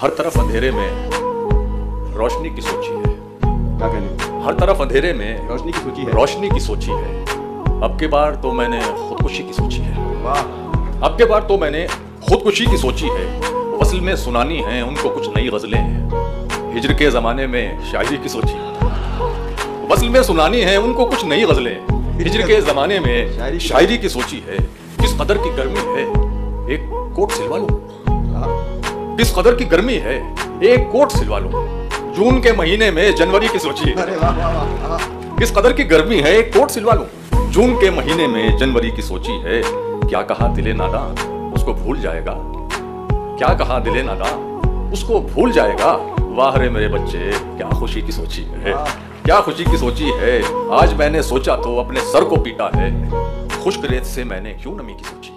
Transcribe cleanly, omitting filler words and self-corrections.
हर तरफ अंधेरे में रोशनी की सोची है। क्या कहने? हर तरफ अंधेरे में रोशनी की सोची है। रोशनी की सोची है। अब की बार तो मैंने खुदकुशी की सोची है। वाह। अब की बार तो मैंने खुदकुशी की सोची है। वसल में सुनानी है उनको कुछ नई गजलें हैं। हिजर के जमाने में शायरी की सोची है। वसल में सुनानी है उनको कुछ नई गजलें। हिजर के जमाने में शायरी की सोची है। किस कदर की गर्मी है एक कोट सिलवा लूं। किस कदर की गर्मी है एक कोट सिलवा लूं। जून के महीने में जनवरी की सोची है। अरे वाह वाह वाह। किस कदर की गर्मी है एक कोट सिलवा लूं। जून के महीने में जनवरी की सोची है। क्या कहा दिले नादां उसको भूल जाएगा। क्या कहा दिले नादां उसको भूल जाएगा। वाह रे मेरे बच्चे क्या खुशी की सोची है। क्या खुशी की सोची है। आज मैंने सोचा तो अपने सर को पीटा है। खुश्क रेत से मैंने क्यों नमी की सोची।